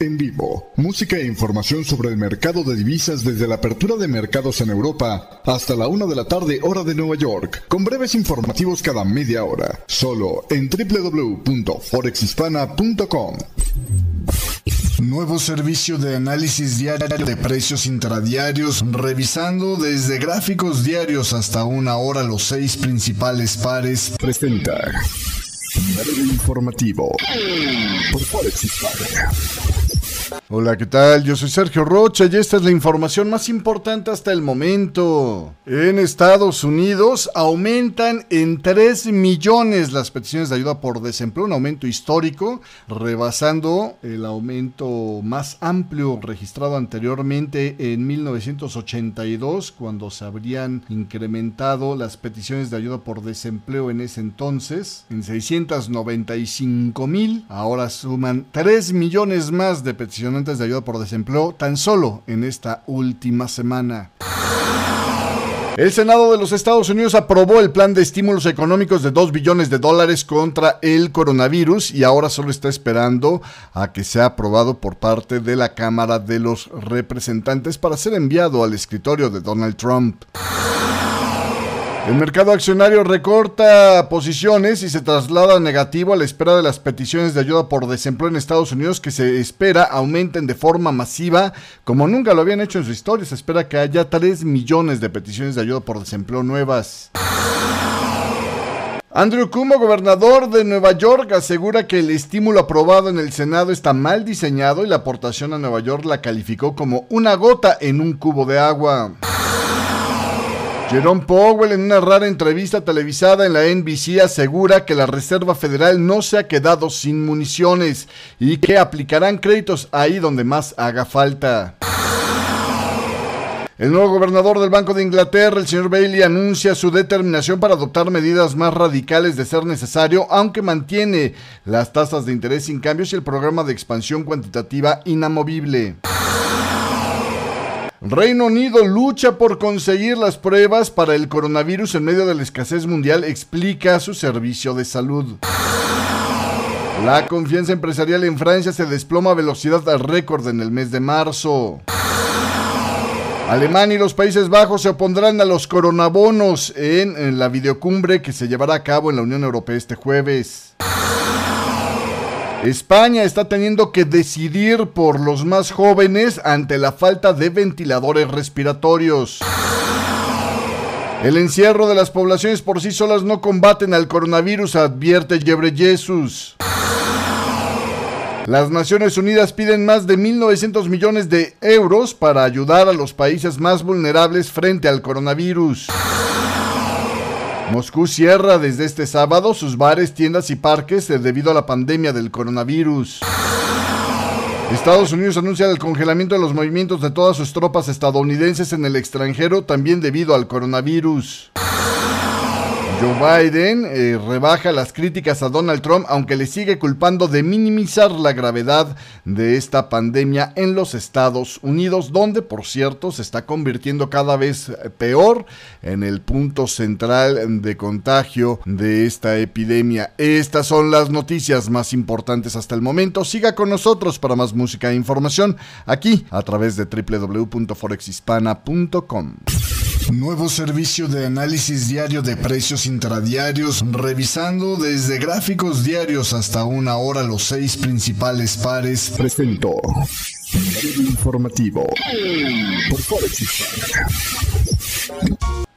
en vivo. Música e información sobre el mercado de divisas desde la apertura de mercados en Europa hasta la 1 de la tarde hora de Nueva York, con breves informativos cada media hora, solo en www.forexhispana.com. Nuevo servicio de análisis diario de precios intradiarios, revisando desde gráficos diarios hasta una hora los 6 principales pares. Presenta breve informativo por Forex Hispana. Hola, ¿qué tal? Yo soy Sergio Rocha y esta es la información más importante hasta el momento. En Estados Unidos aumentan en 3 millones las peticiones de ayuda por desempleo, un aumento histórico, rebasando el aumento más amplio registrado anteriormente en 1982, cuando se habrían incrementado las peticiones de ayuda por desempleo en ese entonces en 695,000. Ahora suman 3 millones más de peticiones de ayuda por desempleo tan solo en esta última semana. El Senado de los Estados Unidos aprobó el plan de estímulos económicos de $2 billones contra el coronavirus y ahora solo está esperando a que sea aprobado por parte de la Cámara de los Representantes para ser enviado al escritorio de Donald Trump. El mercado accionario recorta posiciones y se traslada negativo a la espera de las peticiones de ayuda por desempleo en Estados Unidos, que se espera aumenten de forma masiva como nunca lo habían hecho en su historia. Se espera que haya 3 millones de peticiones de ayuda por desempleo nuevas. Andrew Cuomo, gobernador de Nueva York, asegura que el estímulo aprobado en el Senado está mal diseñado y la aportación a Nueva York la calificó como una gota en un cubo de agua. Jerome Powell, en una rara entrevista televisada en la NBC, asegura que la Reserva Federal no se ha quedado sin municiones y que aplicarán créditos ahí donde más haga falta. El nuevo gobernador del Banco de Inglaterra, el señor Bailey, anuncia su determinación para adoptar medidas más radicales de ser necesario, aunque mantiene las tasas de interés sin cambios y el programa de expansión cuantitativa inamovible. Reino Unido lucha por conseguir las pruebas para el coronavirus en medio de la escasez mundial, explica su servicio de salud. La confianza empresarial en Francia se desploma a velocidad récord en el mes de marzo. Alemania y los Países Bajos se opondrán a los coronabonos en la videocumbre que se llevará a cabo en la Unión Europea este jueves. España está teniendo que decidir por los más jóvenes ante la falta de ventiladores respiratorios. El encierro de las poblaciones por sí solas no combaten al coronavirus, advierte Ghebreyesus. Las Naciones Unidas piden más de 1.900 millones de euros para ayudar a los países más vulnerables frente al coronavirus. Moscú cierra desde este sábado sus bares, tiendas y parques debido a la pandemia del coronavirus. Estados Unidos anuncia el congelamiento de los movimientos de todas sus tropas estadounidenses en el extranjero, también debido al coronavirus. Joe Biden rebaja las críticas a Donald Trump, aunque le sigue culpando de minimizar la gravedad de esta pandemia en los Estados Unidos, donde, por cierto, se está convirtiendo cada vez peor en el punto central de contagio de esta epidemia. Estas son las noticias más importantes hasta el momento. Siga con nosotros para más música e información aquí a través de www.forexhispana.com. Nuevo servicio de análisis diario de precios intradiarios, revisando desde gráficos diarios hasta una hora los 6 principales pares. Presentó breve informativo por Forex Hispana.